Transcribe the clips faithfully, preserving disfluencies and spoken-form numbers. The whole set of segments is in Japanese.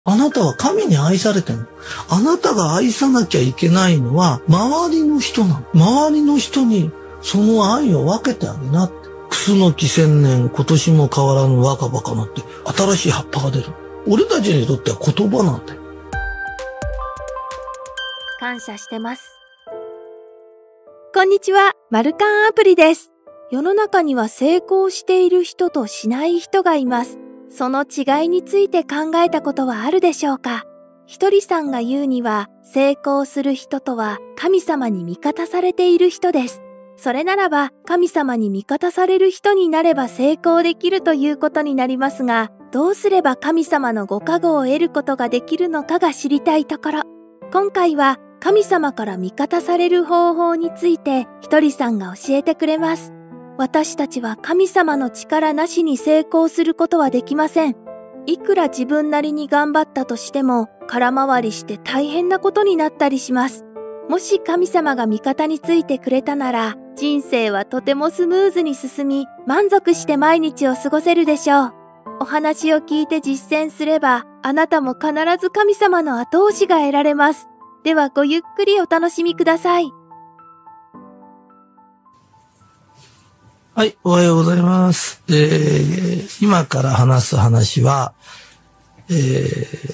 あなたは神に愛されてる。あなたが愛さなきゃいけないのは周りの人なの。周りの人にその愛を分けてあげなって。楠木千年今年も変わらぬ若葉かなって新しい葉っぱが出る。俺たちにとっては言葉なんだよ。 感謝してます。こんにちは、マルカンアプリです。世の中には成功している人としない人がいます。その違いについて考えたことはあるでしょうか？ひとりさんが言うには、成功する人とは神様に味方されている人です。それならば、神様に味方される人になれば成功できるということになりますが、どうすれば神様のご加護を得ることができるのかが知りたいところ。今回は神様から味方される方法についてひとりさんが教えてくれます。私たちは神様の力なしに成功することはできません。いくら自分なりに頑張ったとしても、空回りして大変なことになったりします。もし神様が味方についてくれたなら、人生はとてもスムーズに進み、満足して毎日を過ごせるでしょう。お話を聞いて実践すれば、あなたも必ず神様の後押しが得られます。ではごゆっくりお楽しみください。 はい、おはようございます。えー、今から話す話は、えー、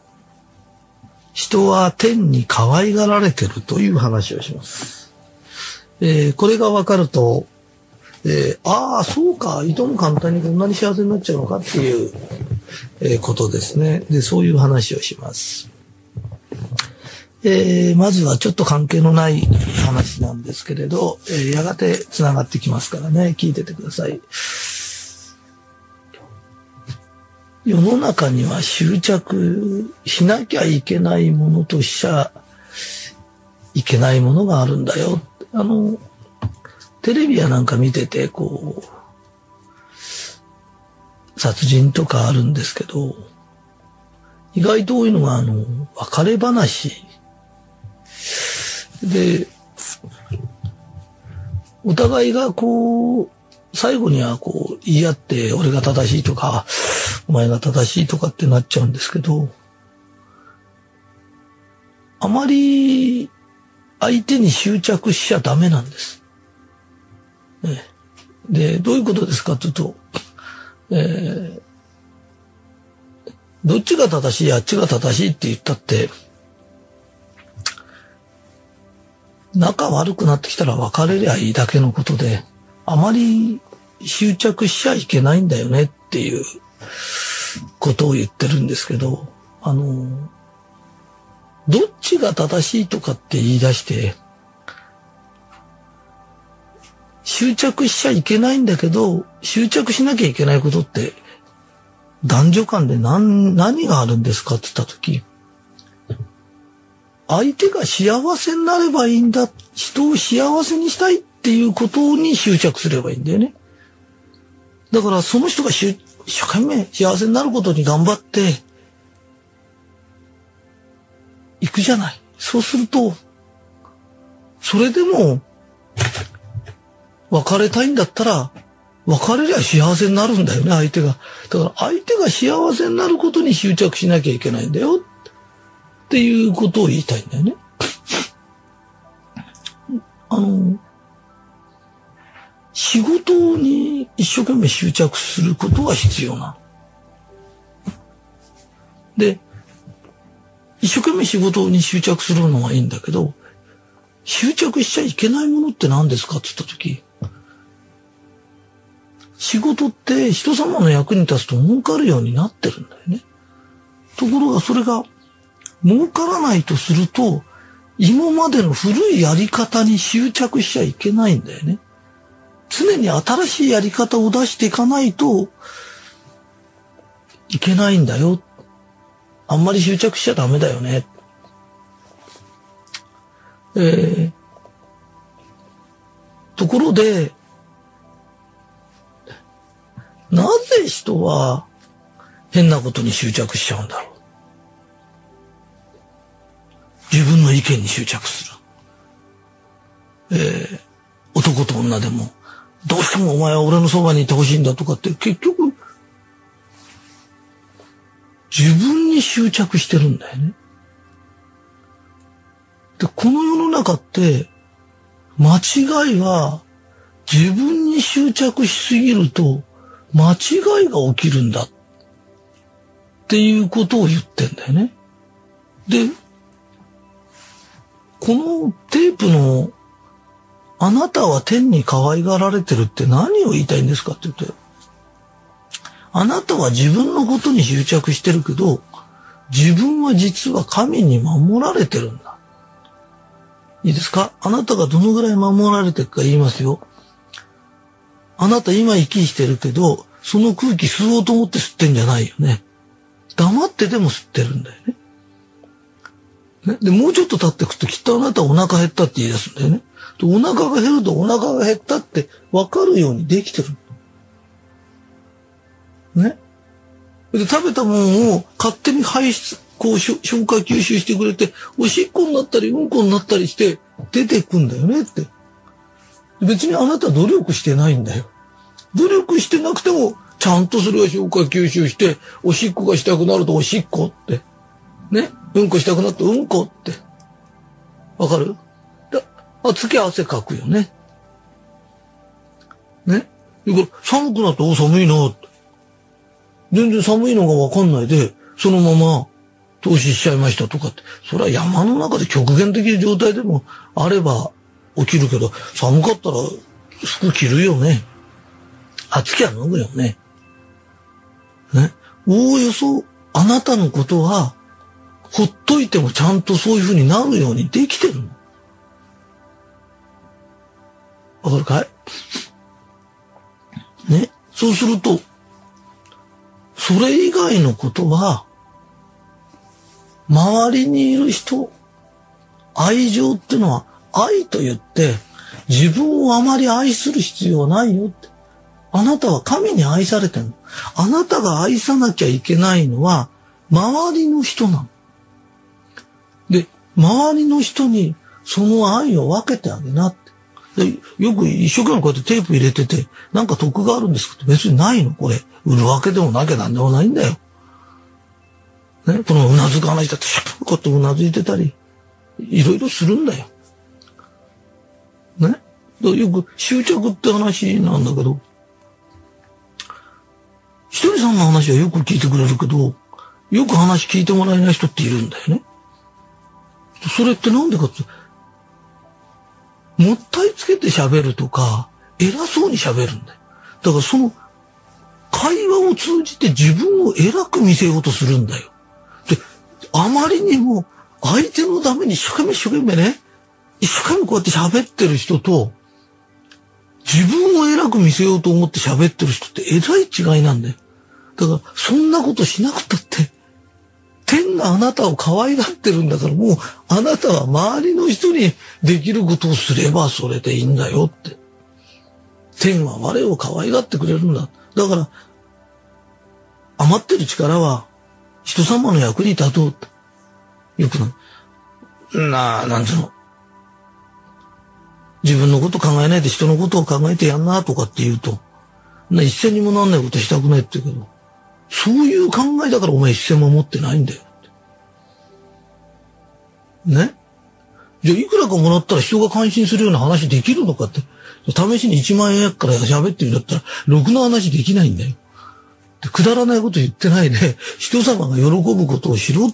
人は天に可愛がられてるという話をします。えー、これが分かると、えー、ああ、そうか、いとも簡単にこんなに幸せになっちゃうのかっていう、えー、ことですね。で、そういう話をします。えー、まずはちょっと関係のない話なんですけれど、えー、やがてつながってきますからね、聞いててください。世の中には執着しなきゃいけないものとしちゃいけないものがあるんだよ。あの、テレビやなんか見てて、こう、殺人とかあるんですけど、意外と多いのが、あの、別れ話。で、お互いがこう、最後にはこう言い合って、俺が正しいとか、お前が正しいとかってなっちゃうんですけど、あまり相手に執着しちゃダメなんです。ね、で、どういうことですかというと、えー、どっちが正しい、あっちが正しいって言ったって、仲悪くなってきたら別れりゃいいだけのことで、あまり執着しちゃいけないんだよねっていうことを言ってるんですけど、あの、どっちが正しいとかって言い出して、執着しちゃいけないんだけど、執着しなきゃいけないことって、男女間で何、何があるんですかって言ったとき、相手が幸せになればいいんだ。人を幸せにしたいっていうことに執着すればいいんだよね。だからその人が一生懸命幸せになることに頑張っていくじゃない。そうすると、それでも別れたいんだったら別れりゃ幸せになるんだよね、相手が。だから相手が幸せになることに執着しなきゃいけないんだよ。っていうことを言いたいんだよね。あの、仕事に一生懸命執着することは必要な。で、一生懸命仕事に執着するのはいいんだけど、執着しちゃいけないものって何ですかって言ったとき、仕事って人様の役に立つと儲かるようになってるんだよね。ところがそれが儲からないとすると、今までの古いやり方に執着しちゃいけないんだよね。常に新しいやり方を出していかないといけないんだよ。あんまり執着しちゃダメだよね。えー、ところで、なぜ人は変なことに執着しちゃうんだろう。自分の意見に執着する。えー、男と女でも、どうしてもお前は俺のそばにいてほしいんだとかって、結局、 自分に執着してるんだよね。で、この世の中って、間違いは自分に執着しすぎると間違いが起きるんだっていうことを言ってんだよね。で、このテープのあなたは天に可愛がられてるって何を言いたいんですかって言って、あなたは自分のことに執着してるけど、自分は実は神に守られてるんだ。いいですか？あなたがどのぐらい守られてるか言いますよ。あなた今息してるけど、その空気吸おうと思って吸ってんじゃないよね。黙ってでも吸ってるんだよね。ね、で、もうちょっと経ってくときっとあなたお腹減ったって言い出すんだよね。で、お腹が減るとお腹が減ったって分かるようにできてる。ね。で、食べたものを勝手に排出、こう消化吸収してくれて、おしっこになったりうんこになったりして出てくんだよねって。別にあなた努力してないんだよ。努力してなくてもちゃんとそれが消化吸収して、おしっこがしたくなるとおしっこって。ね。うんこしたくなってうんこって。わかる？あ、つけ汗かくよね。ね。だから寒くなってお寒いなって。全然寒いのがわかんないで、そのまま投資しちゃいましたとかって。それは山の中で極限的な状態でもあれば起きるけど、寒かったら服着るよね。暑きゃ脱ぐよね。ね。おおよそあなたのことは、ほっといてもちゃんとそういう風になるようにできてるの。わかるかい？ね。そうすると、それ以外のことは、周りにいる人、愛情ってのは愛と言って、自分をあまり愛する必要はないよって。あなたは神に愛されてるの。あなたが愛さなきゃいけないのは、周りの人なの。で、周りの人にその愛を分けてあげなって。で、よく一生懸命こうやってテープ入れてて、なんか得があるんですかって別にないのこれ。売るわけでもなきゃなんでもないんだよ。ね、このうなずく話だって、シャッこうやってうなずいてたり、いろいろするんだよ。ね。だよく執着って話なんだけど、ひとりさんの話はよく聞いてくれるけど、よく話聞いてもらえない人っているんだよね。それってなんでかって、もったいつけて喋るとか、偉そうに喋るんだよ。だからその会話を通じて自分を偉く見せようとするんだよ。で、あまりにも相手のために一生懸命一生懸命ね、一生懸命こうやって喋ってる人と、自分を偉く見せようと思って喋ってる人ってえらい違いなんだよ。だからそんなことしなくたって、天があなたを可愛がってるんだから、もうあなたは周りの人にできることをすればそれでいいんだよって。天は我を可愛がってくれるんだ。だから余ってる力は人様の役に立とうって。よくな、なあ、なんつうの。自分のこと考えないで人のことを考えてやんなとかって言うと、な一銭にもなんないことしたくないって言うけど、そういう考えだからお前一銭も持ってないんだよって。ね。じゃあいくらかもらったら人が感心するような話できるのかって。試しにいちまんえんやから喋ってるんだったら、ろくな話できないんだよ。でくだらないこと言ってないで、人様が喜ぶことをしろって。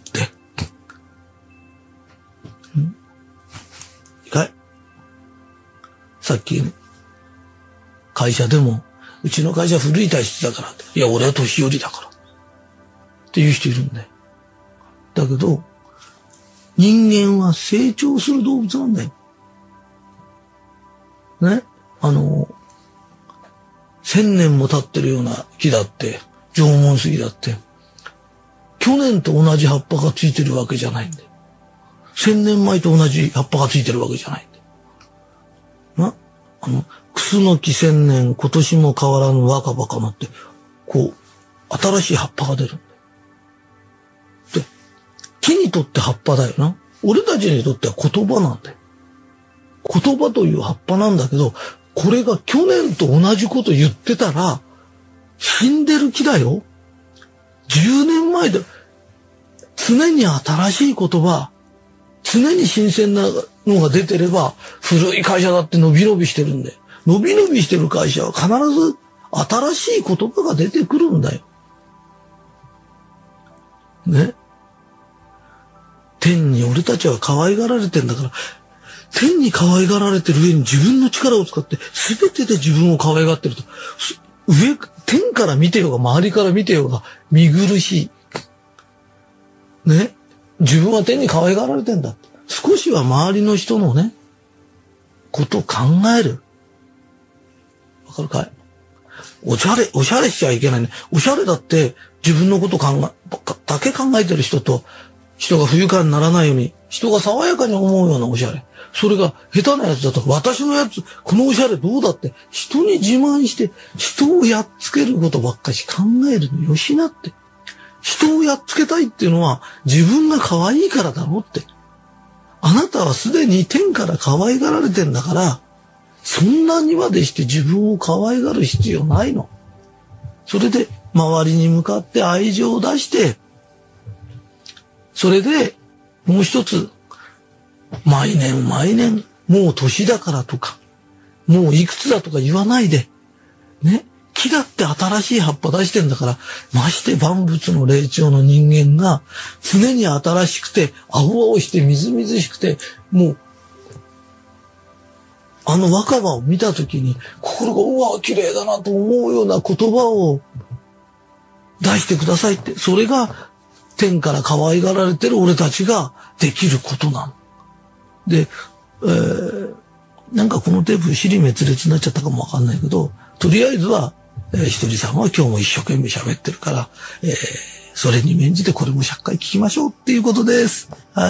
んいいかい？さっき、ね、会社でも、うちの会社古い体質だからって。いや、俺は年寄りだから。っていう人いるんだよ。だけど、人間は成長する動物なんだよ。ね。あの、千年も経ってるような木だって、縄文杉だって、去年と同じ葉っぱがついてるわけじゃないんだよ。千年前と同じ葉っぱがついてるわけじゃないんだよ。な、あの、クスノキ千年、今年も変わらぬ若葉かなって、こう、新しい葉っぱが出るんだよ。で、木にとって葉っぱだよな。俺たちにとっては言葉なんだよ。言葉という葉っぱなんだけど、これが去年と同じこと言ってたら、死んでる木だよ。じゅうねんまえで、 常に新しい言葉、常に新鮮なのが出てれば、古い会社だって伸び伸びしてるんで、伸び伸びしてる会社は必ず新しい言葉が出てくるんだよ。ね。天に俺たちは可愛がられてんだから、天に可愛がられてる上に自分の力を使って全てで自分を可愛がってると、上、天から見てようが周りから見てようが見苦しい。ね。自分は天に可愛がられてんだ。少しは周りの人のね、ことを考える。わかるかい？おしゃれ、おしゃれしちゃいけないね。おしゃれだって自分のこと考え、だけ考えてる人と、人が不愉快にならないように、人が爽やかに思うようなおしゃれ。それが下手なやつだと、私のやつ、このおしゃれどうだって、人に自慢して、人をやっつけることばっかし考えるのよしなって。人をやっつけたいっていうのは、自分が可愛いからだろうって。あなたはすでに天から可愛がられてんだから、そんなにまでして自分を可愛がる必要ないの。それで、周りに向かって愛情を出して、それで、もう一つ、毎年毎年、もう年だからとか、もういくつだとか言わないで、ね、木だって新しい葉っぱ出してんだから、まして万物の霊長の人間が、常に新しくて、青々してみずみずしくて、もう、あの若葉を見たときに、心が、うわ、綺麗だなと思うような言葉を出してくださいって、それが、天から可愛がられてる俺たちができることなの。で、えー、なんかこのテープ尻滅裂になっちゃったかもわかんないけど、とりあえずは、えー、ひとりさんは今日も一生懸命喋ってるから、えー、それに免じてこれもひゃっかい聞きましょうっていうことです。はい。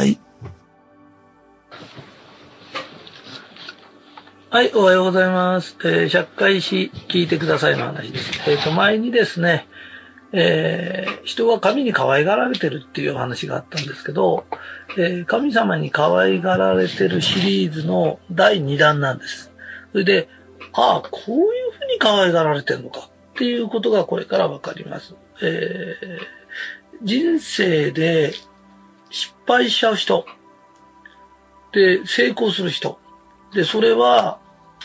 はい、おはようございます。えー、ひゃっかいし聞いてくださいの話です。えっと、前にですね、えー、人は神に可愛がられてるっていう話があったんですけど、えー、神様に可愛がられてるシリーズのだいにだんなんです。それで、ああ、こういうふうに可愛がられてるのかっていうことがこれからわかります。えー、人生で失敗しちゃう人、で、成功する人、で、それは、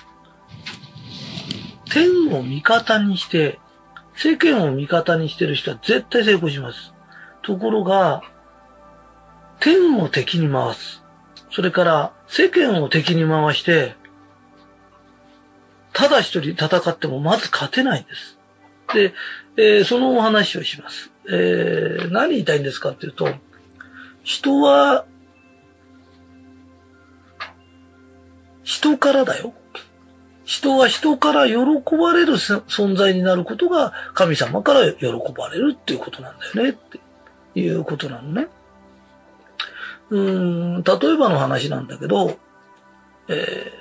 天を味方にして、世間を味方にしてる人は絶対成功します。ところが、天を敵に回す。それから世間を敵に回して、ただ一人戦ってもまず勝てないんです。で、えー、そのお話をします。えー、何言いたいんですかっていうと、人は、人からだよ。人は人から喜ばれる存在になることが神様から喜ばれるっていうことなんだよねっていうことなのね。うーん、例えばの話なんだけど、えー、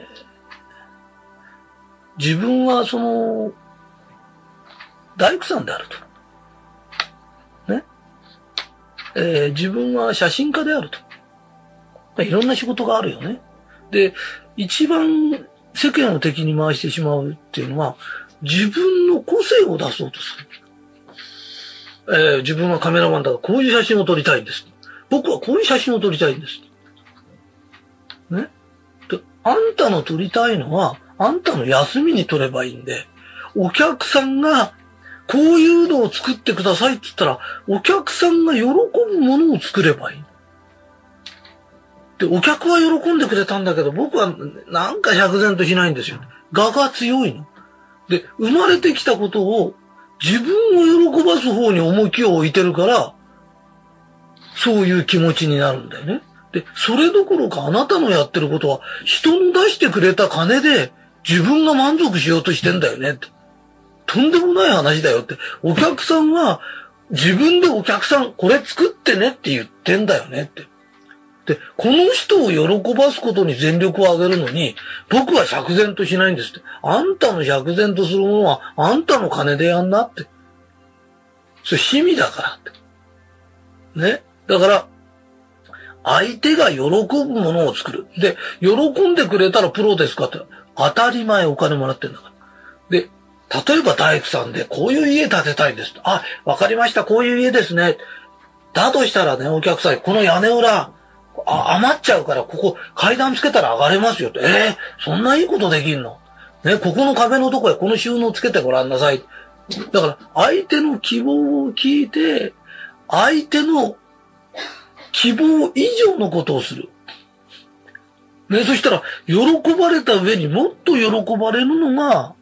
自分はその大工さんであると。ね。えー、自分は写真家であると。いろんな仕事があるよね。で、一番世間を敵に回してしまうっていうのは、自分の個性を出そうとする。えー、自分はカメラマンだからこういう写真を撮りたいんです。僕はこういう写真を撮りたいんです。ね。で、あんたの撮りたいのは、あんたの休みに撮ればいいんで、お客さんがこういうのを作ってくださいって言ったら、お客さんが喜ぶものを作ればいい。で、お客は喜んでくれたんだけど、僕はなんか釈然としないんですよ。我が強いの。で、生まれてきたことを自分を喜ばす方に重きを置いてるから、そういう気持ちになるんだよね。で、それどころかあなたのやってることは、人の出してくれた金で自分が満足しようとしてんだよねって。とんでもない話だよって。お客さんは自分でお客さん、これ作ってねって言ってんだよねって。で、この人を喜ばすことに全力を挙げるのに、僕は釈然としないんですって。あんたの釈然とするものは、あんたの金でやんなって。それ、趣味だからって。ね。だから、相手が喜ぶものを作る。で、喜んでくれたらプロですかって。当たり前お金もらってんだから。で、例えば大工さんで、こういう家建てたいんです。あ、わかりました。こういう家ですね。 だとしたらね、お客さん、この屋根裏、あ余っちゃうから、ここ階段つけたら上がれますよって。えー、そんないいことできんの？ね、ここの壁のとこへこの収納つけてごらんなさい。だから、相手の希望を聞いて、相手の希望以上のことをする。ね、そしたら、喜ばれた上にもっと喜ばれるのが、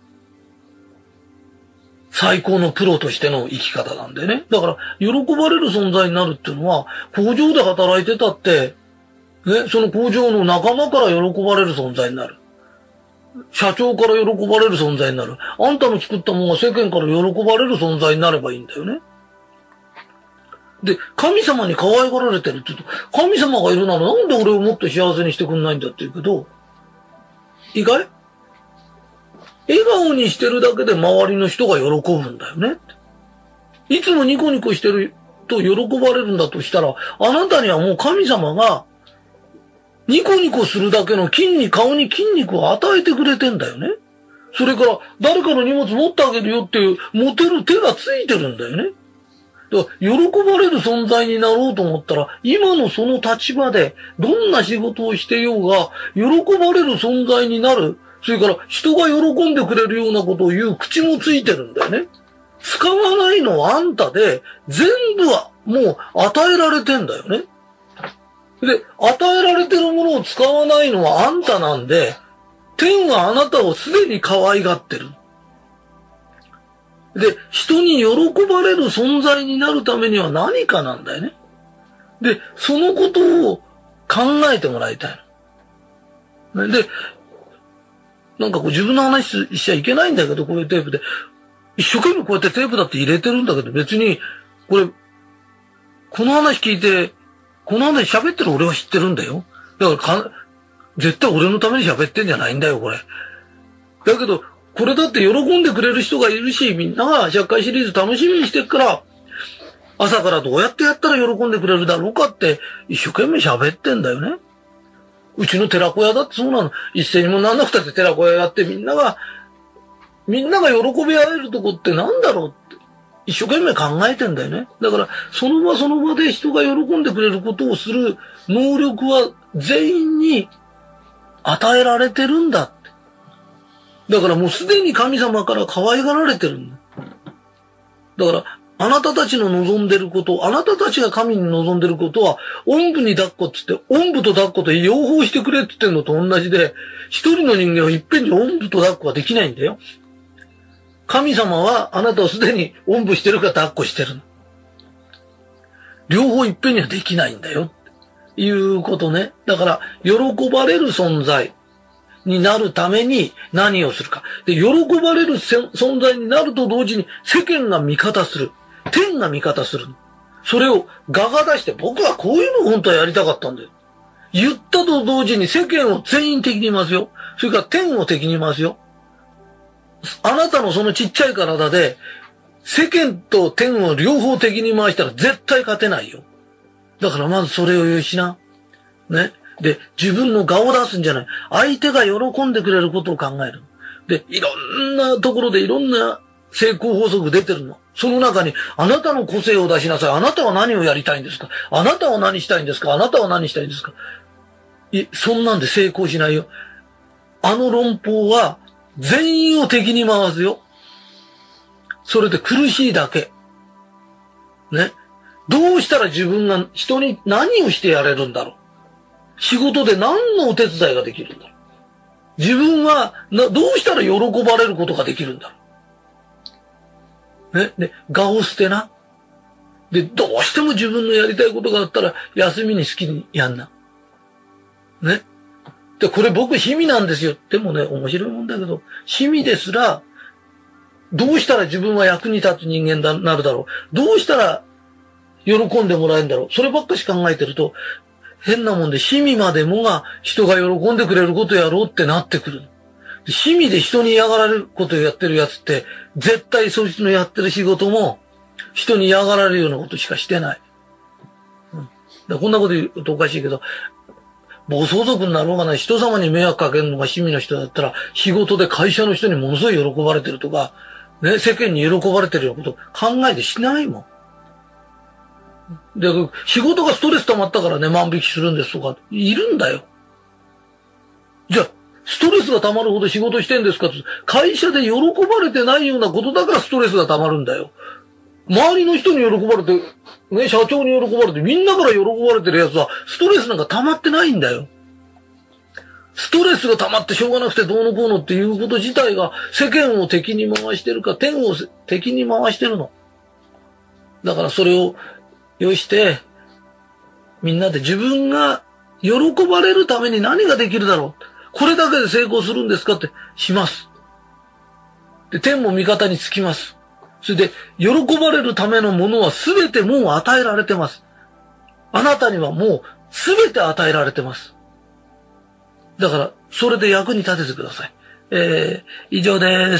最高のプロとしての生き方なんでね。だから、喜ばれる存在になるっていうのは、工場で働いてたって、ね、その工場の仲間から喜ばれる存在になる。社長から喜ばれる存在になる。あんたの作ったものが世間から喜ばれる存在になればいいんだよね。で、神様に可愛がられてるって言うと、神様がいるならなんで俺をもっと幸せにしてくんないんだって言うけど、意外？笑顔にしてるだけで周りの人が喜ぶんだよね。いつもニコニコしてると喜ばれるんだとしたら、あなたにはもう神様がニコニコするだけの筋肉、顔に筋肉を与えてくれてんだよね。それから誰かの荷物持ってあげるよっていう持てる手がついてるんだよね。だから喜ばれる存在になろうと思ったら、今のその立場でどんな仕事をしてようが、喜ばれる存在になる。それから人が喜んでくれるようなことを言う口もついてるんだよね。使わないのはあんたで、全部はもう与えられてんだよね。で、与えられてるものを使わないのはあんたなんで、天はあなたをすでに可愛がってる。で、人に喜ばれる存在になるためには何かなんだよね。で、そのことを考えてもらいたいの。で、なんかこう自分の話しちゃいけないんだけど、こういうテープで。一生懸命こうやってテープだって入れてるんだけど、別に、これ、この話聞いて、この話喋ってる俺は知ってるんだよ。だからか、絶対俺のために喋ってんじゃないんだよ、これ。だけど、これだって喜んでくれる人がいるし、みんながひゃっかいシリーズ楽しみにしてるから、朝からどうやってやったら喜んでくれるだろうかって、一生懸命喋ってんだよね。うちの寺子屋だってそうなの。一斉にもなんなくたって寺子屋やってみんなが、みんなが喜び合えるとこってなんだろうって、一生懸命考えてんだよね。だから、その場その場で人が喜んでくれることをする能力は全員に与えられてるんだって。だからもうすでに神様から可愛がられてるんだ。だから、あなたたちの望んでること、あなたたちが神に望んでることは、おんぶに抱っこって言って、おんぶと抱っこと両方してくれって言ってんのと同じで、一人の人間はいっぺんにおんぶと抱っこはできないんだよ。神様はあなたをすでにおんぶしてるか抱っこしてるの。両方いっぺんにはできないんだよ。っていうことね。だから、喜ばれる存在になるために何をするか。で、喜ばれる存在になると同時に世間が味方する。天が味方する。それを我が出して、僕はこういうのを本当はやりたかったんだよ。言ったと同時に世間を全員敵に回すよ。それから天を敵に回すよ。あなたのそのちっちゃい体で、世間と天を両方敵に回したら絶対勝てないよ。だからまずそれを言うしな。ね。で、自分の我を出すんじゃない。相手が喜んでくれることを考える。で、いろんなところでいろんな成功法則出てるの。その中に、あなたの個性を出しなさい。あなたは何をやりたいんですか？あなたは何したいんですか？あなたは何したいんですか？い、そんなんで成功しないよ。あの論法は、全員を敵に回すよ。それで苦しいだけ。ね。どうしたら自分が人に何をしてやれるんだろう。仕事で何のお手伝いができるんだろう。自分はな、どうしたら喜ばれることができるんだろう。ね。で、我を捨てな。で、どうしても自分のやりたいことがあったら、休みに好きにやんな。ね。で、これ僕趣味なんですよ。でもね、面白いもんだけど、趣味ですら、どうしたら自分は役に立つ人間になるだろう。どうしたら喜んでもらえるんだろう。そればっかし考えてると、変なもんで趣味までもが人が喜んでくれることやろうってなってくる。趣味で人に嫌がられることをやってるやつって、絶対そいつのやってる仕事も人に嫌がられるようなことしかしてない。うん、だこんなこと言うとおかしいけど、暴走族になろうがない人様に迷惑かけるのが趣味の人だったら、仕事で会社の人にものすごい喜ばれてるとか、ね、世間に喜ばれてるようなこと考えてしないもん。 で、仕事がストレス溜まったからね、万引きするんですとか、いるんだよ。じゃあ、ストレスが溜まるほど仕事してんですかって、会社で喜ばれてないようなことだからストレスが溜まるんだよ。周りの人に喜ばれて、ね、社長に喜ばれて、みんなから喜ばれてるやつは、ストレスなんか溜まってないんだよ。ストレスが溜まってしょうがなくてどうのこうのっていうこと自体が、世間を敵に回してるか、天を敵に回してるの。だからそれを、よして、みんなで自分が喜ばれるために何ができるだろう。これだけで成功するんですかって、します。で、天も味方につきます。それで、喜ばれるためのものは全てもう与えられてます。あなたにはもう全て与えられてます。だから、それで役に立ててください。えー、以上です。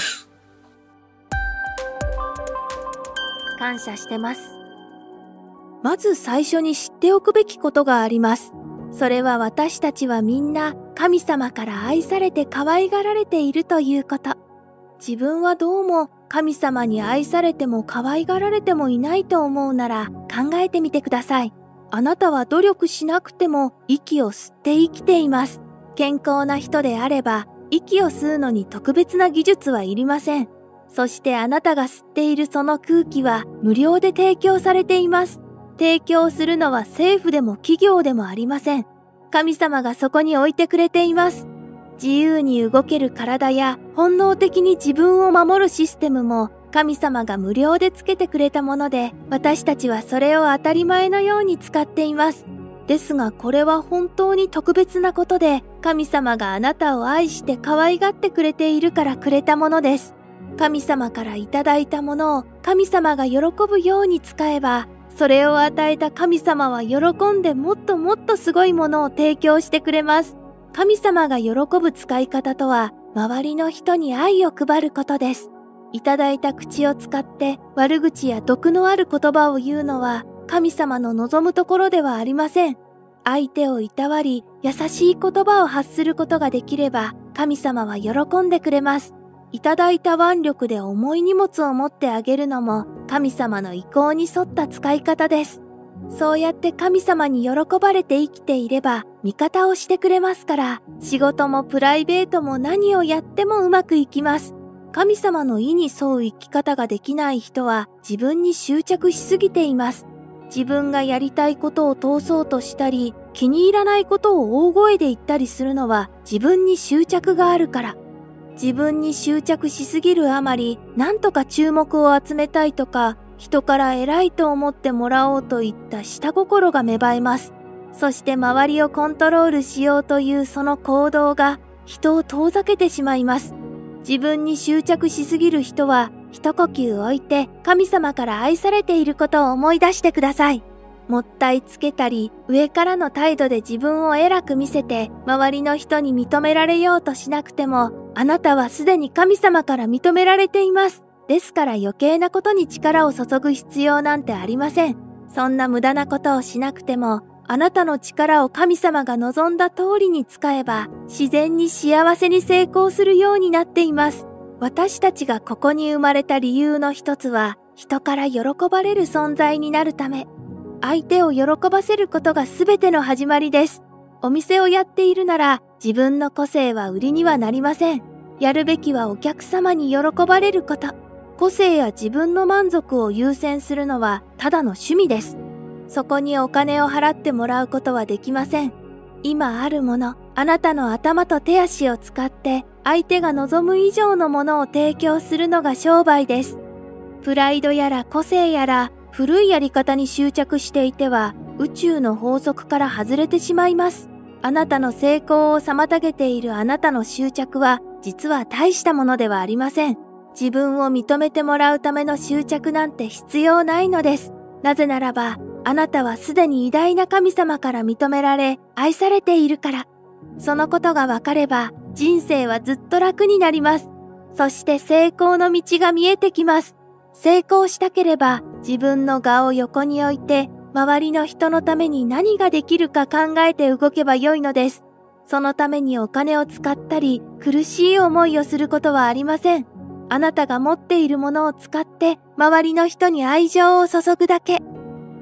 感謝してます。まず最初に知っておくべきことがあります。それは私たちはみんな神様から愛されて可愛がられているということ。自分はどうも神様に愛されても可愛がられてもいないと思うなら考えてみてください。あなたは努力しなくても息を吸って生きています。健康な人であれば息を吸うのに特別な技術はいりません。そしてあなたが吸っているその空気は無料で提供されています。提供するのは政府でも企業でもありません。神様がそこに置いてくれています。自由に動ける体や本能的に自分を守るシステムも神様が無料でつけてくれたもので、私たちはそれを当たり前のように使っています。ですがこれは本当に特別なことで、神様があなたを愛して可愛がってくれているからくれたものです。神様からいただいたものを神様が喜ぶように使えば、それを与えた神様は喜んでもっともっとすごいものを提供してくれます。神様が喜ぶ使い方とは、周りの人に愛を配ることです。いただいた口を使って悪口や毒のある言葉を言うのは、神様の望むところではありません。相手をいたわり、優しい言葉を発することができれば、神様は喜んでくれます。いただいた腕力で重い荷物を持ってあげるのも神様の意向に沿った使い方です。そうやって神様に喜ばれて生きていれば味方をしてくれますから、仕事もプライベートも何をやってもうまくいきます。神様の意に沿う生き方ができない人は自分に執着しすぎています。自分がやりたいことを通そうとしたり、気に入らないことを大声で言ったりするのは自分に執着があるから。自分に執着しすぎるあまり、なんとか注目を集めたいとか、人から偉いと思ってもらおうといった下心が芽生えます。そして周りをコントロールしようというその行動が人を遠ざけてしまいます。自分に執着しすぎる人は、一呼吸置いて神様から愛されていることを思い出してください。もったいつけたり、上からの態度で自分を偉く見せて、周りの人に認められようとしなくても、あなたはすでに神様から認められています。ですから余計なことに力を注ぐ必要なんてありません。そんな無駄なことをしなくても、あなたの力を神様が望んだ通りに使えば、自然に幸せに成功するようになっています。私たちがここに生まれた理由の一つは、人から喜ばれる存在になるため。相手を喜ばせることが全ての始まりです。お店をやっているなら、自分の個性は売りにはなりません。やるべきはお客様に喜ばれること。個性や自分の満足を優先するのはただの趣味です。そこにお金を払ってもらうことはできません。今あるもの、あなたの頭と手足を使って相手が望む以上のものを提供するのが商売です。プライドやら個性やら古いやり方に執着していては宇宙の法則から外れてしまいます。あなたの成功を妨げているあなたの執着は実は大したものではありません。自分を認めてもらうための執着なんて必要ないのです。なぜならば、あなたはすでに偉大な神様から認められ、愛されているから。そのことがわかれば、人生はずっと楽になります。そして成功の道が見えてきます。成功したければ、自分の我を横に置いて、周りの人のために何ができるか考えて動けばよいのです。そのためにお金を使ったり、苦しい思いをすることはありません。あなたが持っているものを使って、周りの人に愛情を注ぐだけ。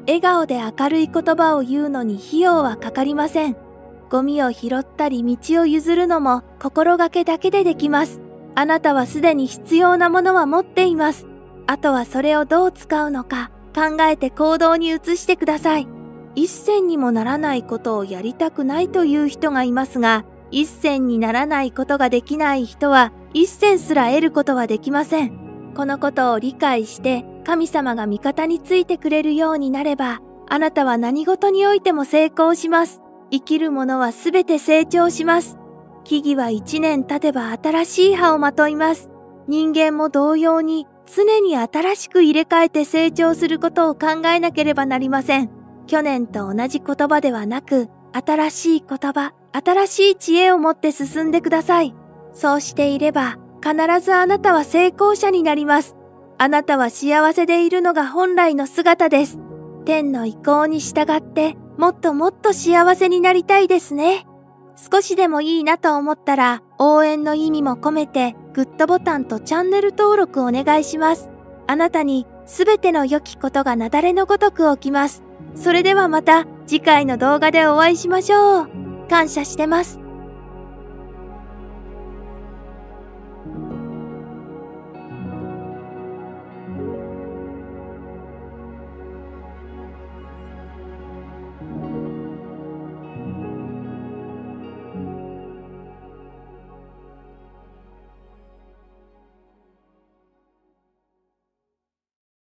笑顔で明るい言葉を言うのに費用はかかりません。ゴミを拾ったり道を譲るのも心がけだけでできます。あなたはすでに必要なものは持っています。あとはそれをどう使うのか考えて行動に移してください。一銭にもならないことをやりたくないという人がいますが、一銭にならないことができない人は一銭すら得ることはできません。このことを理解して神様が味方についてくれるようになれば、あなたは何事においても成功します。生きるものはすべて成長します。木々は一年経てば新しい葉をまといます。人間も同様に常に新しく入れ替えて成長することを考えなければなりません。去年と同じ言葉ではなく、新しい言葉、新しい知恵を持って進んでください。そうしていれば、必ずあなたは成功者になります。あなたは幸せでいるのが本来の姿です。天の意向に従って、もっともっと幸せになりたいですね。少しでもいいなと思ったら、応援の意味も込めて、グッドボタンとチャンネル登録お願いします。あなたにすべての良きことが雪崩のごとく起きます。それではまた次回の動画でお会いしましょう。感謝してます。